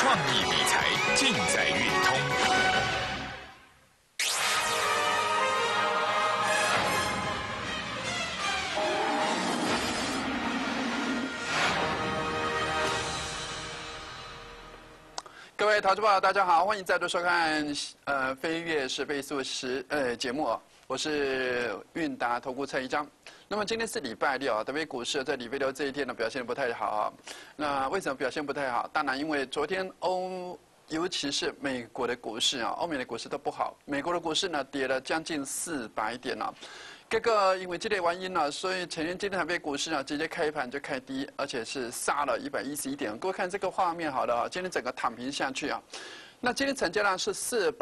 创意理财尽在运通。 各位投资朋友，大家好，欢迎再度收看飞跃是倍速节目，我是韵达投顾蔡一章。那么今天是礼拜六，特别股市在礼拜六这一天呢表现不太好。那为什么表现不太好？当然因为昨天尤其是美国的股市啊，欧美的股市都不好。美国的股市呢跌了将近400点啊。这个因为这类原因呢，所以今天台北股市呢直接开盘就开低，而且是杀了111点。各位看这个画面好了啊，今天整个躺平下去啊。那今天成交量是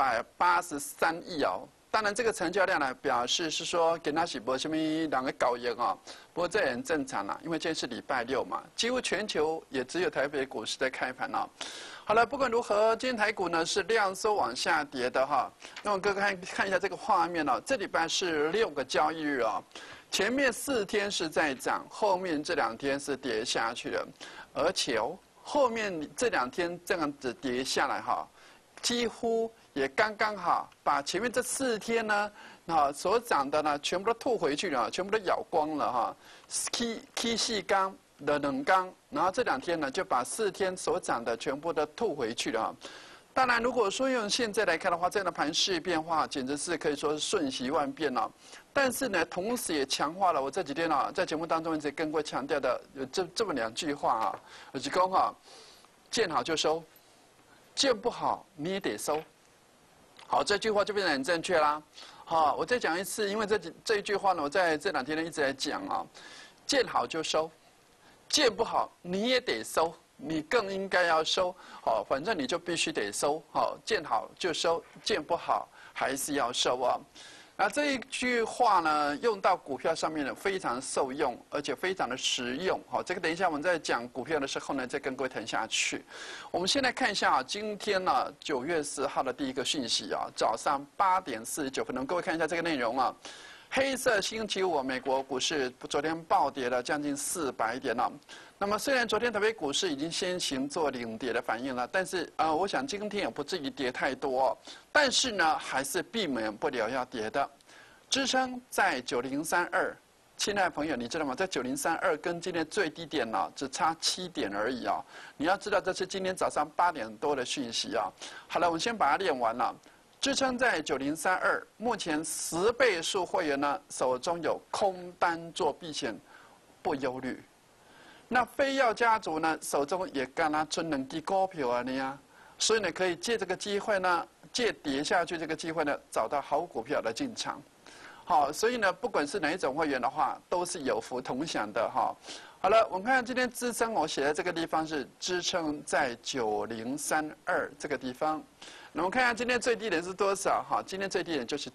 483亿啊。当然，这个成交量呢，表示是说给那是没什么人个搞赢啊。不过这也很正常啦，因为今天是礼拜六嘛，几乎全球也只有台北股市在开盘啊。好了，不管如何，今天台股呢是量缩往下跌的哈。那么各位看一下这个画面哦，这礼拜是6个交易日啊，前面4天是在涨，后面这2天是跌下去的，而且后面这2天这样子跌下来哈，几乎也刚刚好把前面这4天呢，所涨的呢全部都吐回去了，全部都咬光了哈。K 细钢的冷钢，然后这2天呢就把4天所涨的全部都吐回去了。当然，如果说用现在来看的话，这样的盘势变化简直是可以说是瞬息万变了。但是呢，同时也强化了我这几天啊在节目当中一直跟各位强调的有这么2句话啊，就是讲哈，见好就收，见不好你也得收。好，这句话就变得很正确啦。好，我再讲一次，因为这一句话呢，我在这2天呢一直在讲啊，见好就收，见不好你也得收，你更应该要收。好，反正你就必须得收。好，见好就收，见不好还是要收啊。那这一句话呢，用到股票上面呢，非常受用，而且非常的实用。好，这个等一下我们在讲股票的时候呢，再跟各位谈下去。我们先来看一下啊，今天呢9月10号的第一个讯息啊，早上8点49分，各位看一下这个内容啊。黑色星期五，美国股市昨天暴跌了将近400点了。那么虽然昨天台北股市已经先行做领跌的反应了，但是我想今天也不至于跌太多，但是呢还是避免不了要跌的。支撑在9032，亲爱的朋友，你知道吗？在9032跟今天最低点呢只差7点而已啊！你要知道这是今天早上8点多的讯息啊。好了，我们先把它练完了。支撑在9032，目前10倍数会员呢手中有空单做避险，不忧虑。那非要家族呢手中也干啦存2支股票啊你啊，所以呢可以借这个机会呢，借跌下去这个机会呢，找到好股票来进场。好，所以呢不管是哪一种会员的话，都是有福同享的哈。好了，我们看今天支撑，我写在这个地方是支撑在9032这个地方。那我们看一下今天最低点是多少？哈，今天最低点就是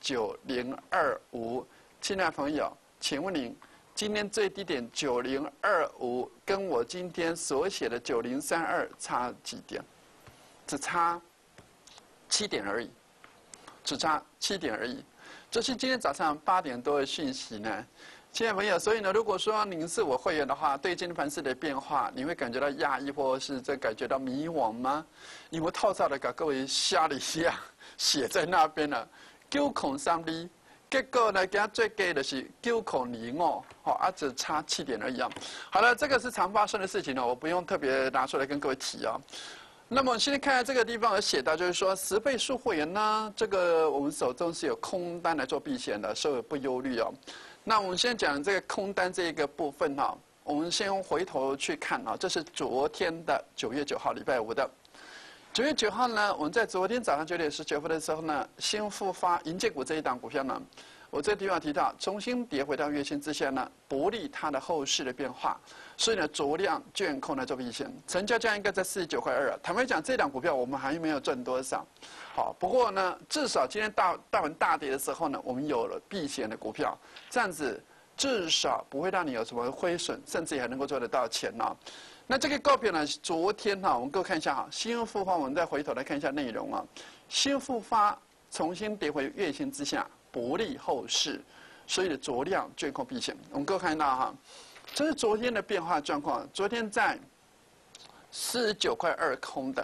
9025。亲爱的朋友，请问您今天最低点9025，跟我今天所写的9032差几点？只差7点而已，只差7点而已。这是今天早上8点多的讯息呢。亲爱的朋友，所以呢，如果说您是我会员的话，对今天盘势的变化，你会感觉到压抑或是感觉到迷惘吗？因为套上的给各位瞎了一下，写在那边了，903厘，结果呢，给他最低的是905，只差7点而已啊。好了，这个是常发生的事情呢，我不用特别拿出来跟各位提啊。那么现在看到这个地方有写到，就是说10倍数会员呢，这个我们手中是有空单来做避险的，所以不忧虑哦。那我们先讲这个空单这一个部分哈，我们先回头去看啊，这是昨天的9月9号，礼拜五的。9月9号呢，我们在昨天早上9点19分的时候呢，新复发银建股这一档股票呢，我这个地方提到重新跌回到月线之下呢，不利它的后市的变化，所以呢，酌量券空来做避险，成交价应该在49.2块。坦白讲，这档股票我们还没有赚多少。好，不过呢，至少今天大盘大跌的时候呢，我们有了避险的股票，这样子至少不会让你有什么亏损，甚至也还能够赚得到钱哦。那这个股票呢，昨天哈，我们各位看一下哈，新复发，我们再回头来看一下内容啊。新复发重新跌回月线之下，不利后市，所以的酌量券空避险。我们各位看到哈，这是昨天的变化状况。昨天在49.2块空的，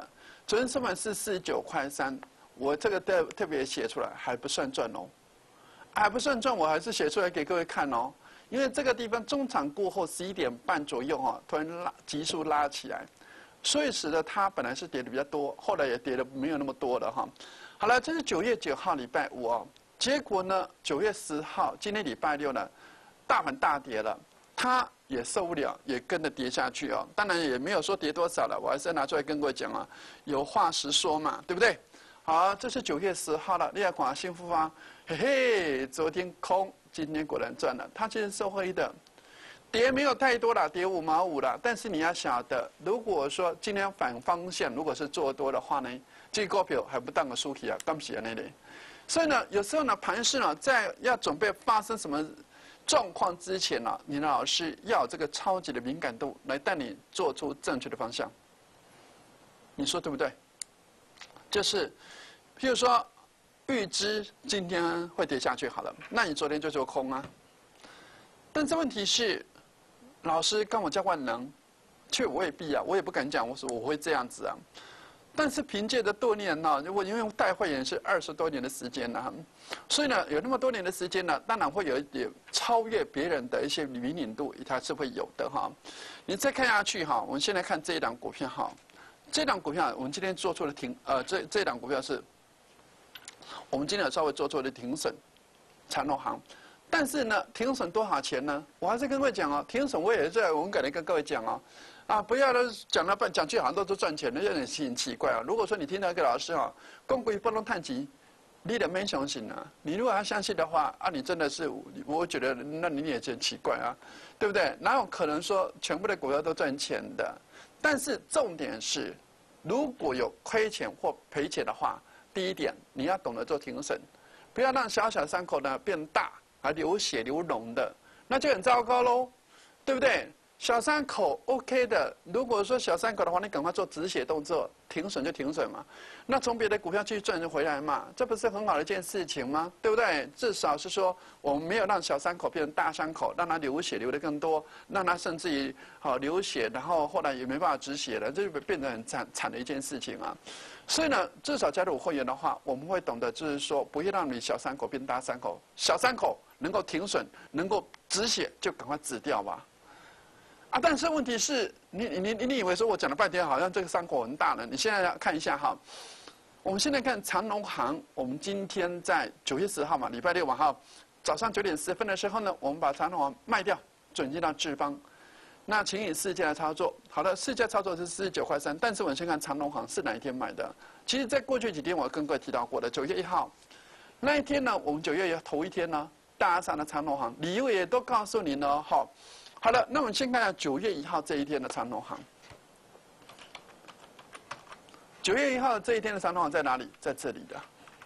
昨天收盘是49.3块，我这个特别写出来，还不算赚哦，还不算赚，我还是写出来给各位看哦。因为这个地方中场过后11点半左右哈，突然急速拉起来，所以使得它本来是跌的比较多，后来也跌的没有那么多了哈。好了，这是9月9号礼拜五哦，结果呢9月10号今天礼拜六呢，大盘大跌了，它也受不了，也跟着跌下去哦。当然也没有说跌多少了，我还是要拿出来跟各位讲啊，有话实说嘛，对不对？好，这是9月10号了，你要看幸福方，嘿嘿，昨天空，今天果然赚了，它其实受惠的，跌没有太多了，跌5毛5了。但是你要晓得，如果说今天反方向如果是做多的话呢，这个股票还不当个输起啊，干不起啊那里。所以呢，有时候呢，盘势呢，在要准备发生什么状况之前呢，你的老师要有这个超级的敏感度来带你做出正确的方向。你说对不对？就是，譬如说，预知今天会跌下去好了，那你昨天就做空啊。但是问题是，老师跟我叫万能，却未必啊，我也不敢讲，我说我会这样子啊。但是凭借着多年呢，我因为带会员是20多年的时间了，所以呢，有那么多年的时间呢，当然会有一点超越别人的一些灵敏度，它是会有的哈。你再看下去哈，我们先来看这一档股票哈。这档股票我们今天做出了这档股票是，我们今天有稍微做出了停损，长荣航。但是呢，停损多少钱呢？我还是跟各位讲哦，停损我也是在勇敢的跟各位讲哦，啊，不要讲到半讲句好像都赚钱了，有点很奇怪啊。如果说你听到一个老师啊，公股不能探级，你的没相信啊。你如果要相信的话，啊，你真的是，我觉得那你也很奇怪啊，对不对？哪有可能说全部的股票都赚钱的？但是重点是，如果有亏钱或赔钱的话，第一点你要懂得做停损，不要让小小伤口呢变大。还流血流脓的，那就很糟糕喽，对不对？小伤口 OK 的，如果说小伤口的话，你赶快做止血动作，停损就停损嘛。那从别的股票继续赚就回来嘛，这不是很好的一件事情吗？对不对？至少是说我们没有让小伤口变成大伤口，让它流血流得更多，让它甚至于流血，然后后来也没办法止血了，这就变得很惨的一件事情啊。所以呢，至少加入会员的话，我们会懂得就是说，不会让你小伤口变大伤口，小伤口能够停损，能够止血，就赶快止掉吧。啊，但是问题是，你以为说我讲了半天，好像这个伤口很大呢？你现在要看一下哈，我们现在看长荣航，我们今天在9月10号嘛，礼拜6晚号早上9点10分的时候呢，我们把长荣航卖掉，转进到智邦。那请以市价来操作。好的，市价操作是49.3块，但是我们先看长荣航是哪一天买的。其实，在过去几天我跟各位提到过的，9月1号那一天呢，我们9月头一天呢，大上的长荣航，理由也都告诉你了。好了，那我们先看一下9月1号这一天的长荣航。9月1号这一天的长荣航在哪里？在这里的。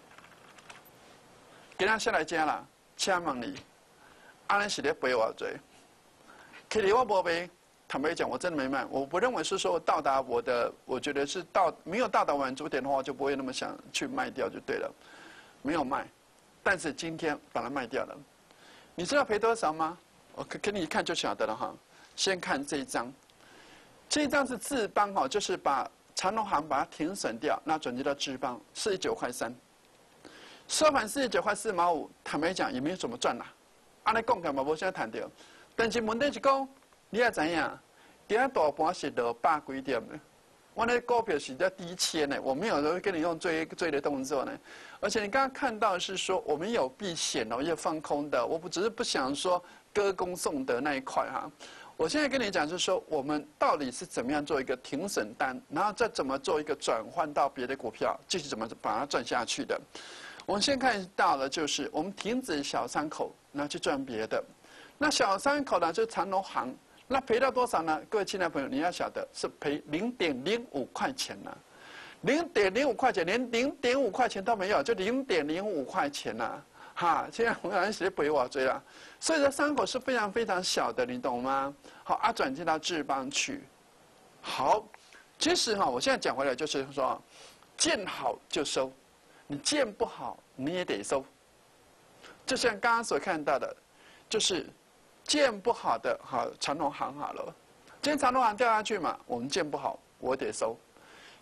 给他下来加了，请问你，安尼是咧赔我罪？其实我不赔，坦白讲，我真的没卖。我不认为是说到达我觉得是没有到达满足点的话，就不会那么想去卖掉就对了。没有卖，但是今天把它卖掉了。你知道赔多少吗？我给你一看就晓得了哈。先看这一张，这一张是智邦哈，就是把长荣航把它停损掉，那转接到智邦49.3，收盘49.4毛5，坦白讲也没有怎么赚啦。按你讲干嘛无啥谈掉？但是问题是讲，你也知影，今仔大盘是落100几点的，我那股票是在低切呢，我没有说跟你用追的动作呢。而且你刚刚看到是说我们有避险哦，也放空的，我只是不想说歌功颂德那一块哈。我现在跟你讲是说，我们到底是怎么样做一个停损单，然后再怎么做一个转换到别的股票，继续怎么把它赚下去的。我们先看到的就是我们停止小伤口，然后去赚别的。那小伤口呢，就是长荣航，那赔到多少呢？各位亲爱的朋友，你要晓得是赔0.05块钱呢，0.05块钱，连0.5块钱都没有，就0.05块钱呐，哈！现在我们好像是赔我追了，所以这伤口是非常非常小的，你懂吗？好，转进到智邦去。好，其实哈，我现在讲回来就是说，见好就收，你见不好你也得收，就像刚刚所看到的，就是。见不好的，好长荣航好了，今天长荣航掉下去嘛，我们见不好，我得收。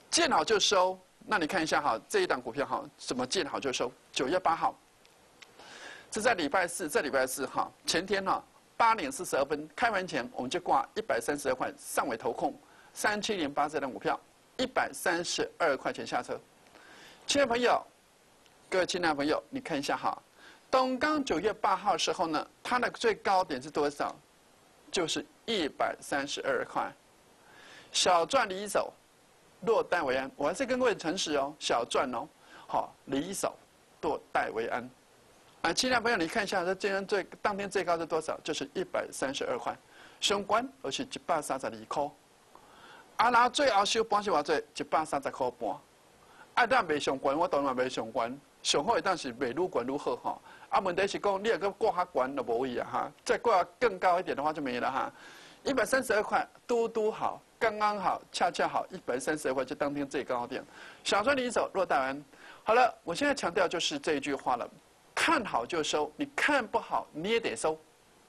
见好就收。那你看一下哈，这一档股票哈，怎么见好就收？9月8号，这在礼拜四，这礼拜四哈，前天哈8点42分开盘前，我们就挂132块上尾投控3708这档股票，132块钱下车。亲爱的朋友，各位亲爱的朋友，你看一下哈，东钢9月8号的时候呢，它的最高点是多少？就是132块，小赚离手。落袋为安，我还是跟各位诚实哦，小赚哦，好离手，落袋为安。啊，亲爱的朋友，你看一下，这今天当天最高是多少？就是132块，上关而是132块。啊，然后最后收盘是偌济？130块半。啊，咱袂上关，我当然袂上关。上好的当是袂愈悬愈好哈。啊，问题是讲你若搁挂较悬就无位啊哈，再挂更高一点的话就没了哈。132块，都好。刚刚好，恰恰好，132块就当天最高点，小赚离手，落袋安。好了，我现在强调就是这一句话了：看好就收，你看不好你也得收。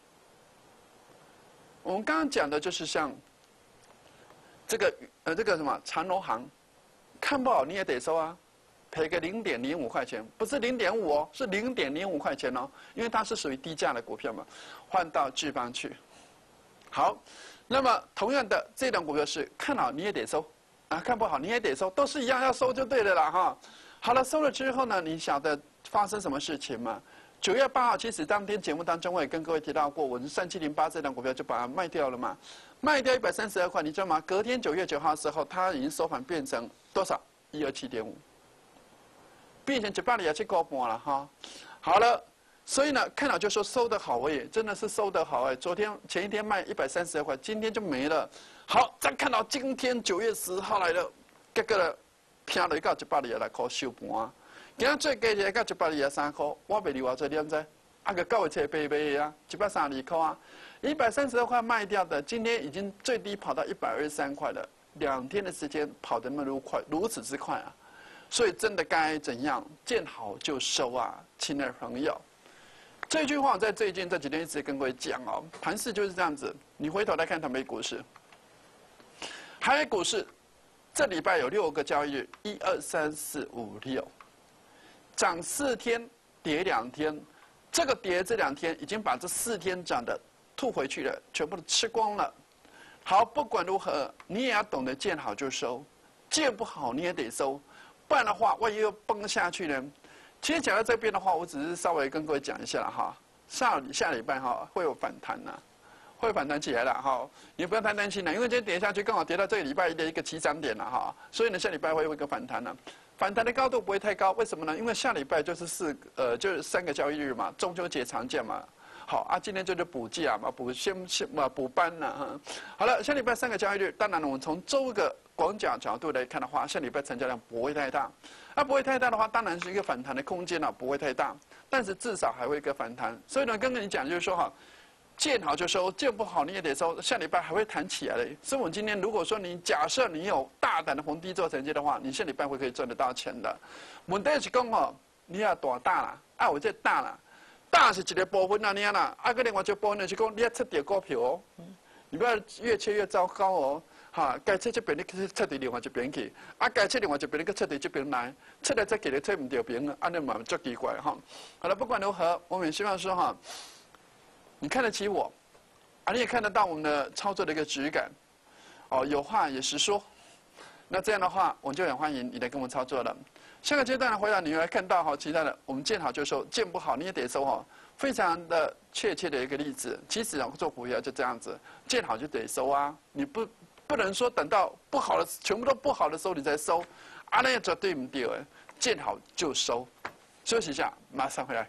我们刚刚讲的就是像这个什么长荣航，看不好你也得收啊，赔个0.05块钱，不是0.5哦，是0.05块钱哦，因为它是属于低价的股票嘛，换到智邦去。好。那么同样的，这档股票是看好你也得收，啊，看不好你也得收，都是一样要收就对了啦哈。好了，收了之后呢，你晓得发生什么事情吗？9月8号，其实当天节目当中我也跟各位提到过，我是3708这档股票就把它卖掉了嘛，卖掉132块，你知道吗？隔天9月9号的时候，它已经收盘变成多少？127.5，变成127块半了哈。好了。所以呢，看好就说收得好哎，真的是收得好哎。前一天卖132块，今天就没了。好，再看到今天9月10号来了，结果呢，拼落到102块收盘。今仔最低的到102.3块，我袂离偌济，你知？啊个9月初白卖啊，132块啊，132块卖掉的，今天已经最低跑到123块了，2天的时间跑得那么快，如此之快啊！所以真的该怎样？见好就收啊，亲爱的朋友。这句话我在最近这几天一直跟各位讲哦，盘势就是这样子。你回头来看台北股市，台北股市这礼拜有6个交易日，1、2、3、4、5、6，涨4天，跌2天。这个跌这2天已经把这4天涨的吐回去了，全部都吃光了。好，不管如何，你也要懂得见好就收，见不好你也得收，不然的话，万一又崩下去呢？其实讲到这边的话，我只是稍微跟各位讲一下了哈。下礼拜哈会有反弹呐，会反弹起来了哈。你不要太担心了，因为今天跌下去刚好跌到这个礼拜一的一个起涨点了哈，所以呢下礼拜会有一个反弹了。反弹的高度不会太高，为什么呢？因为下礼拜就是就是3个交易日嘛，中秋节长假嘛。好啊，今天就是补假嘛，补班了哈。好了，下礼拜3个交易日，当然了，我们从周个广角度来看的话，下礼拜成交量不会太大。不会太大的话，当然是一个反弹的空间了，不会太大，但是至少还会一个反弹。所以呢，跟你讲就是说哈，见好就收，见不好你也得收，下礼拜还会弹起来的。所以我们今天如果说假设你有大胆的逢低做承接的话，你下礼拜会可以赚得到钱的。问题是讲哦，你要多大啦？我这大啦，大是一个部分啊，你啦，个另外一个部分就是讲你要切掉股票哦，你不要越切越糟糕哦。哈，该切这边你去切到另外一边去，该切另外一边你去切到这边来，切来切去你切唔到边，安尼嘛足奇怪哈。好了，不管如何，我们也希望说哈，你看得起我，你也看得到我们的操作的一个质感，哦，有话也实说。那这样的话，我就很欢迎你来跟我们操作了。下个阶段的回答，你来看到哈，其他的我们见好就收，见不好你也得收哈。非常的确切的一个例子，其实做股票就这样子，见好就得收啊，你不能说等到不好的全部都不好的时候你再收，那绝对不对哎，见好就收。休息一下，马上回来。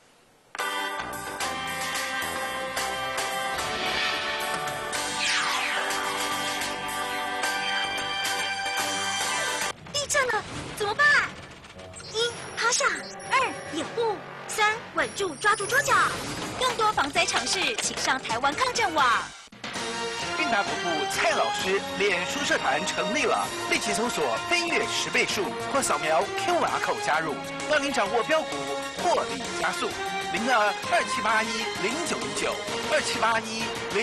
地震了，怎么办？1. 趴下，2. 掩护，3. 稳住，抓住桌角。更多防灾常识，请上台湾抗震网。 韵达国父蔡老师脸书社团成立了，立即搜索“飞跃10倍数”或扫描 QR code 加入，让您掌握标股获利加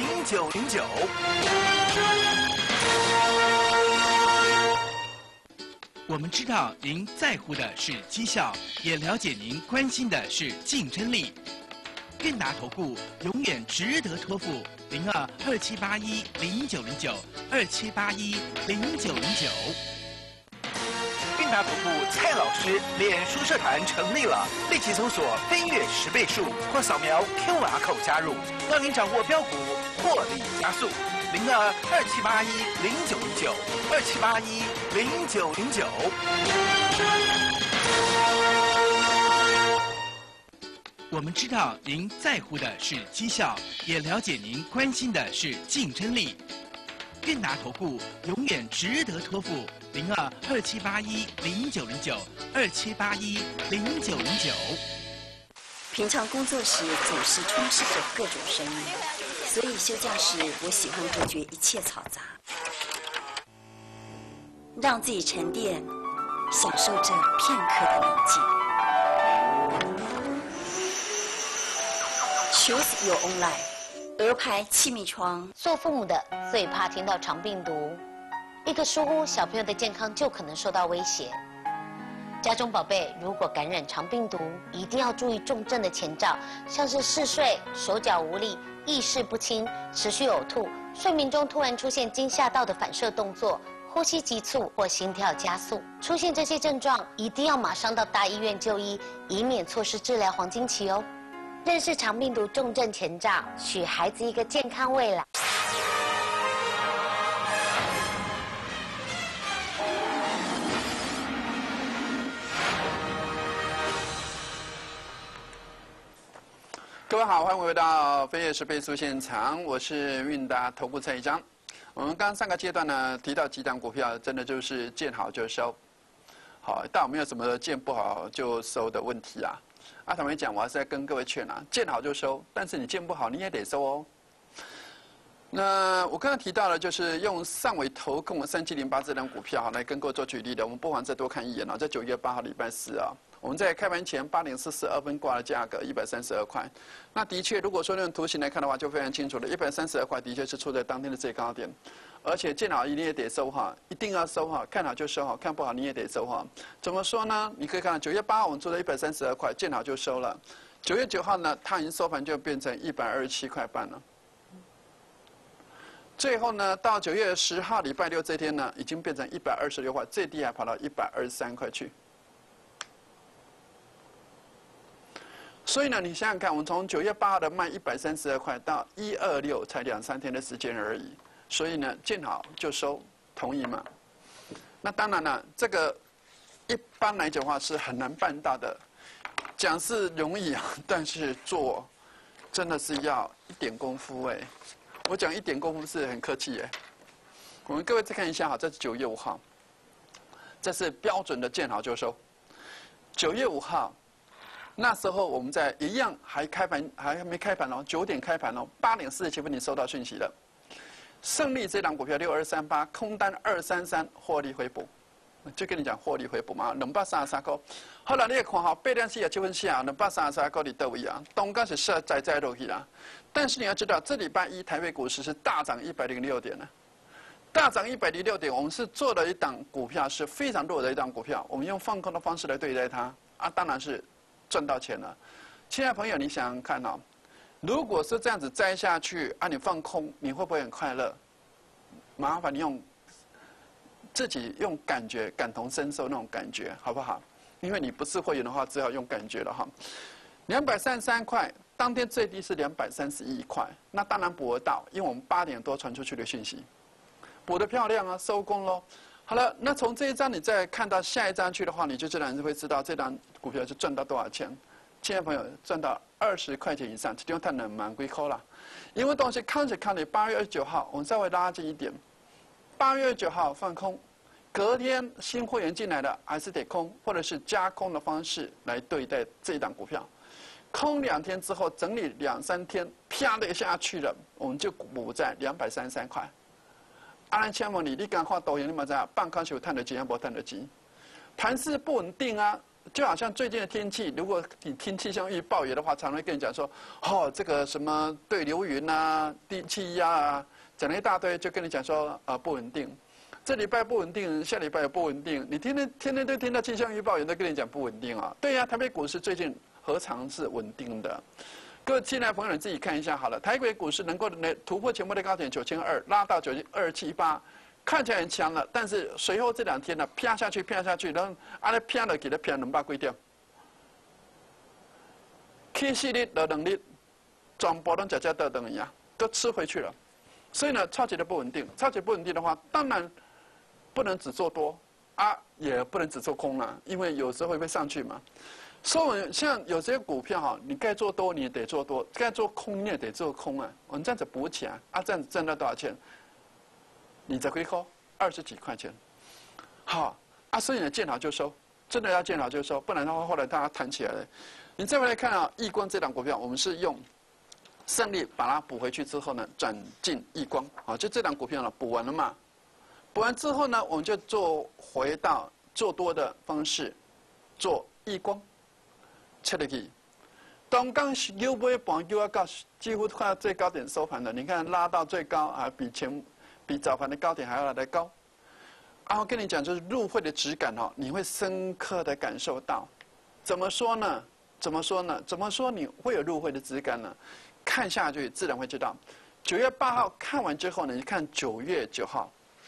速。02-2781-0909，2781-0909。 我们知道您在乎的是绩效，也了解您关心的是竞争力。韵达投顾永远值得托付，02-2781-0909，2781-0909。韵达投顾蔡老师脸书社团成立了，立即搜索“飞跃10倍数”或扫描 QR code 加入，让您掌握标股获利加速。02-2781-0909，2781-0909。我们知道您在乎的是绩效，也了解您关心的是竞争力。韵达投顾永远值得托付，02-2781-0909，2781-0909。 平常工作时总是充斥着各种声音，所以休假时我喜欢隔绝一切嘈杂，让自己沉淀，享受这片刻的宁静。Choose your own life。鹅牌气密窗。 做父母的最怕听到肠病毒，一个疏忽，小朋友的健康就可能受到威胁。家中宝贝如果感染肠病毒，一定要注意重症的前兆，像是嗜睡、手脚无力、意识不清、持续呕吐、睡眠中突然出现惊吓到的反射动作、呼吸急促或心跳加速。出现这些症状，一定要马上到大医院就医，以免错失治疗黄金期哦。认识肠病毒重症前兆，许孩子一个健康未来。 各位好，欢迎回到飞跃10倍速现场，我是韵达投顾蔡一章。我们刚刚上个阶段呢提到几档股票，真的就是见好就收，好，但我没有什么见不好就收的问题啊。坦白讲，我还是在跟各位劝啊，见好就收，但是你见不好你也得收哦。那我刚刚提到了，就是用上尾投控3708这档股票来跟各位做举例的，我们不妨再多看一眼啊，在9月8号礼拜四啊。我们在开盘前8点42分挂的价格132块，那的确，如果说用图形来看的话，就非常清楚了。132块的确是处在当天的最高点，而且见好一定也得收哈，一定要收哈，看好就收哈，看不好你也得收哈。怎么说呢？你可以看到9月8号我们做的132块，见好就收了。9月9号呢，它已经收盘就变成127块半了。最后呢，到9月10号礼拜六这天呢，已经变成126块，最低还跑到123块去。所以呢，你想想看，我们从9月8号的卖132块到126，才2、3天的时间而已。所以呢，见好就收，同意吗？那当然了，这个一般来讲的话是很难办到的。讲是容易啊，但是做真的是要一点功夫哎。我讲一点功夫是很客气哎。我们各位再看一下哈，这是9月5号，这是标准的见好就收。9月5号。那时候我们在一样还开盘，还没开盘哦，9点开盘哦，8点47分你收到讯息了。胜利这档股票6238，空单233，获利回补，就跟你讲获利回补嘛，233块。后来你也看好8点47分下，233块你到位啊，东港是实在落去啦。但是你要知道，这礼拜一台北股市是大涨106点呢，大涨106点，我们是做了一档股票是非常弱的一档股票，我们用放空的方式来对待它啊，当然是。赚到钱了，亲爱的朋友，你想想看哦，如果是这样子摘下去，你放空，你会不会很快乐？麻烦你用自己用感觉，感同身受那种感觉，好不好？因为你不是会员的话，只好用感觉了哈。233块，当天最低是231块，那当然补得到，因为我们8点多传出去的讯息，补得漂亮啊，收工喽。好了，那从这一张你再看到下一张去的话，你就自然会知道这张股票是赚到多少钱。亲爱的朋友，赚到20块钱以上，这地方谈的蛮贵扣啦。因为东西看着看着，8月29号我们稍微拉近一点，8月29号放空，隔天新会员进来的还是得空，或者是加空的方式来对待这一档股票。空2天之后，整理2、3天，啪的一下去了，我们就补在233块。阿亲爱的你刚看抖音，你嘛知道，半空是有探得急，还无探得急。盘势不稳定啊，就好像最近的天气，如果你听气象预报员的话，常会跟你讲说，这个什么对流云啊、低气压啊，讲了一大堆，就跟你讲说不稳定。 这礼拜不稳定，下礼拜也不稳定，你天天都听到气象预报员都跟你讲不稳定啊。对呀，台北股市最近何尝是稳定的？各位亲爱的朋友，你自己看一下好了。台北股市能够突破前波的高点9200，拉到9278，看起来很强了。但是随后这2天呢，啪下去，然后啊，啪了给它啪200几点，起4日到2日，全部都假假等一样，都吃回去了。所以呢，超级的不稳定。超级不稳定的话，当然不能只做多啊，也不能只做空了，因为有时候会上去嘛。所以像有些股票哈，你该做多你也得做多，该做空你也得做空啊。我们这样子补起来啊，这样子挣到多少钱？20几块，20几块钱。好啊，所以呢，见好就收，真的要见好就收，不然的话后来大家弹起来了。你再回来看啊，亿光这档股票，我们是用胜利把它补回去之后呢，转进亿光啊，就这档股票呢补完了嘛。补完之后呢，我们就回到做多的方式，做亿光。切入去，当刚又尾盘又要到几乎快到最高点收盘了。你看拉到最高啊，比早盘的高点还要来得高。啊，我跟你讲，就是入会的质感哦，你会深刻的感受到。怎么说呢？怎么说你会有入会的质感呢？看下去自然会知道。9月8号看完之后呢，你看9月9号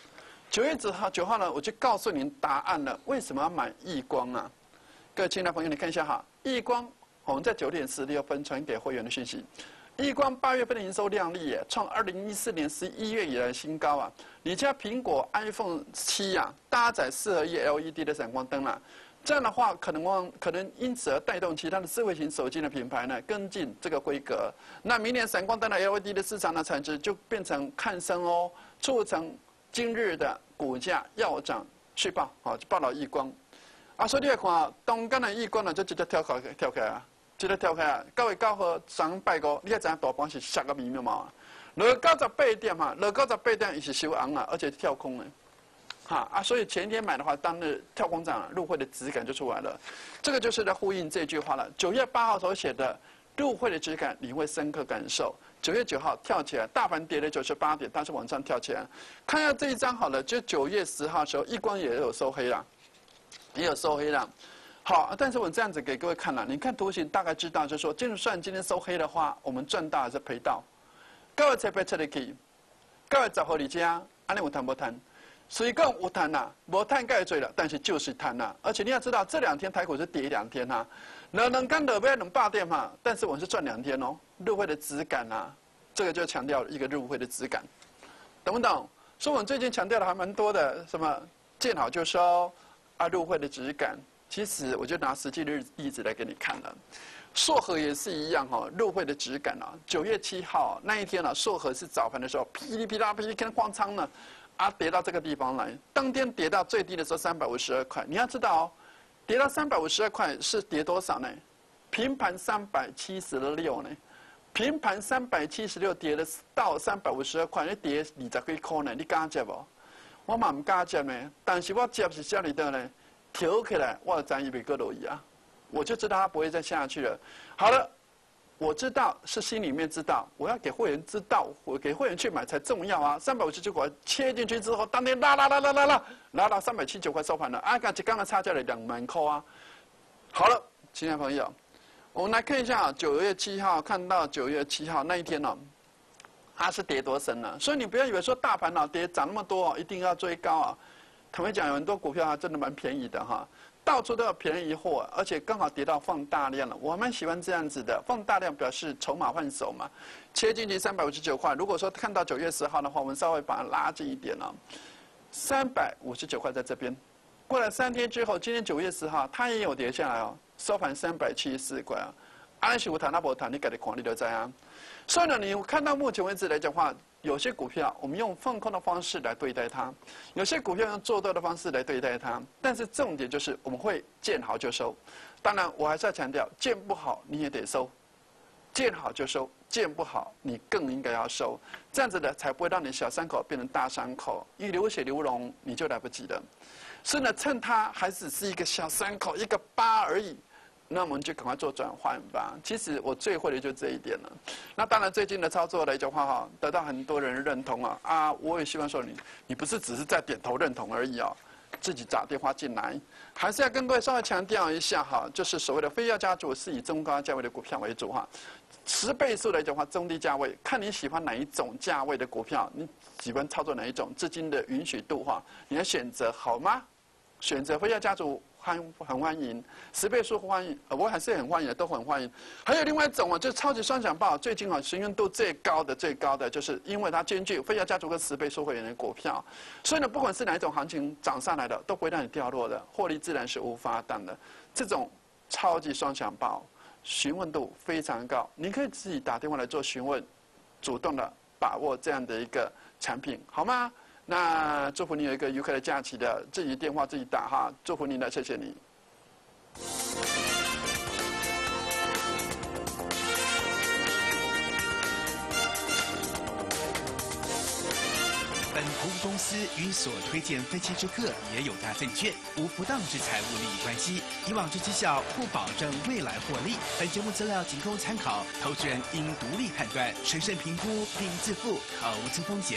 ，9月9号呢，我就告诉您答案了。为什么要买亿光啊？各位亲爱的朋友，你看一下哈，亿光，我们在9点16分传给会员的讯息。亿光8月份的营收亮丽耶，创2014年11月以来的新高啊！你家苹果 iPhone 7啊，搭载4合一 LED 的闪光灯啦，这样的话可能因此而带动其他的智慧型手机的品牌呢跟进这个规格。那明年闪光灯的 LED 的市场的产值就变成看升哦，促成今日的股价要涨去报啊，就报到亿光。啊，所以你来看，东港的亿光呢，就直接跳开啊，直接跳开啊。9月9号350，你也知影大盘是下个微妙嘛。落98点哈，落98点也是收红啊，而且跳空的，哈啊，所以前一天买的话，当日跳空涨，入会的质感就出来了。这个就是在呼应这句话了。9月8号所写的入会的质感，你会深刻感受。9月9号跳起来，大盘跌了98点，但是往上跳起来。看一下这一张好了，就9月10号的时候，亿光也有收黑了。也有收黑了，好，但是我这样子给各位看了，你看图形大概知道，就是说，就算今天收黑的话，我们赚到还是赔到？各位才别出得去，各位10号你家，安尼有谈不谈？所以讲有谈呐，无谈该罪了，但是就是谈呐。而且你要知道，这2天台股是跌2天哈，两干两杯200点嘛，但是我们是赚2天哦，入会的质感啊，这个就强调一个入会的质感，懂不懂？所以我们最近强调的还蛮多的，什么见好就收。啊，入会的质感，其实我就拿实际的例子来给你看了。硕和也是一样哈，入会的质感啊。9月7号那一天呢，硕和是早盘的时候噼里啪啦跟晃仓呢，啊跌到这个地方来，当天跌到最低的时候352块。你要知道哦，跌到352块是跌多少呢？平盘376呢，平盘376跌了到352块，你跌20几块呢，你敢接不？我嘛唔敢接呢，但是我接是这里的呢，调起来我就知伊袂过落去啊，我就知道它不会再下去了。好了，我知道是心里面知道，我要给会员知道，我给会员去买才重要啊。359块切进去之后，当天拉到379块收盘了，啊，刚刚的差价了2万块啊。好了，亲爱的朋友，我们来看一下9月7号，看到9月7号那一天呢。它是跌多深了，所以你不要以为说大盘跌涨那么多，一定要追高啊。坦白讲，有很多股票它真的蛮便宜的哈，到处都有便宜货，而且刚好跌到放大量了。我蛮喜欢这样子的，放大量表示筹码换手嘛。切进去359块，如果说看到9月10号的话，我们稍微把它拉近一点哦。359块在这边，过了3天之后，今天9月10号它也有跌下来哦，收盘374块啊。安是有谈那不谈，你自己看你就知啊。所以呢，你看到目前为止来讲的话，有些股票我们用放空的方式来对待它，有些股票用做多的方式来对待它。但是重点就是我们会见好就收。当然，我还是要强调，见不好你也得收，见好就收，见不好你更应该要收。这样子的才不会让你小伤口变成大伤口，一流血流脓你就来不及了。所以呢，趁它还只是一个小伤口、一个疤而已。 那我们就赶快做转换吧。其实我最会的就这一点了。那当然最近的操作来讲话哈，得到很多人认同啊。我也希望说你不是只是在点头认同而已哦，自己打电话进来，还是要跟各位稍微强调一下哈，就是所谓的飞跃家族是以中高价位的股票为主哈。10倍数来讲话，中低价位，看你喜欢哪一种价位的股票，你喜欢操作哪一种，资金的允许度哈，你的选择好吗？选择飞跃家族很欢迎，10倍数欢迎，我还是很欢迎的，都很欢迎。还有另外一种就是超级双响炮，最近询问度最高的，就是因为它兼具飞跃家族跟10倍数会员的股票，所以呢，不管是哪一种行情涨上来的，都不会让你掉落的，获利自然是无法挡的。这种超级双响炮。询问度非常高，你可以自己打电话来做询问，主动的把握这样的一个产品，好吗？那祝福你有一个愉快的假期的，自己电话自己打哈，祝福你了，谢谢你。 本服务公司与所推荐分期之客也有大证券无不当之财务利益关系，以往之绩效不保证未来获利。本节目资料仅供参考，投资人应独立判断、审慎评估并自负投资风险。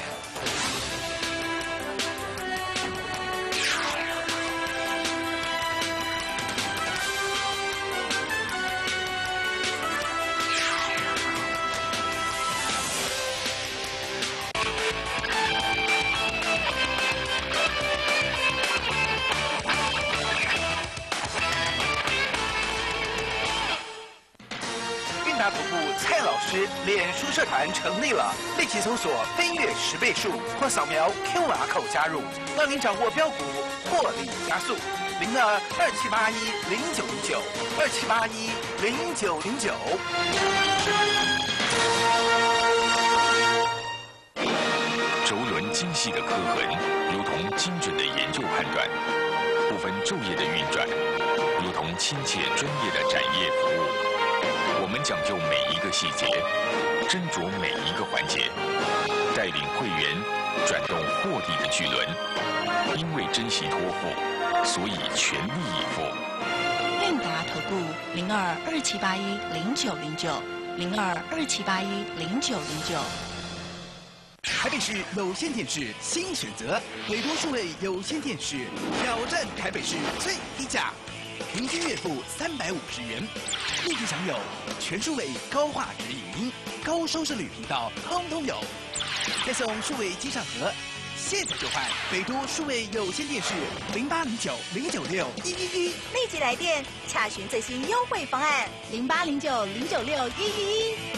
大头部蔡老师脸书社团成立了，立即搜索“飞跃10倍数”或扫描 QR code 加入，让您掌握标股获利加速。02-2781-0909，2781-0909。 轴轮精细的刻痕，如同精准的研究判断；不分昼夜的运转，如同亲切专业的展业服务。我们讲究每一个细节，斟酌每一个环节，带领会员转动获利的巨轮。因为珍惜托付，所以全力以赴。 韵达投顾02-2781-0909，02-2781-0909。 台北市有线电视新选择，北多数位有线电视挑战台北市最低价，平均月付350元，立即享有全数位高画质影音、高收视率频道，通通有，再送数位机上盒。现在就换北都数位有线电视0809-096-111， 立即来电查询最新优惠方案0809-096-111。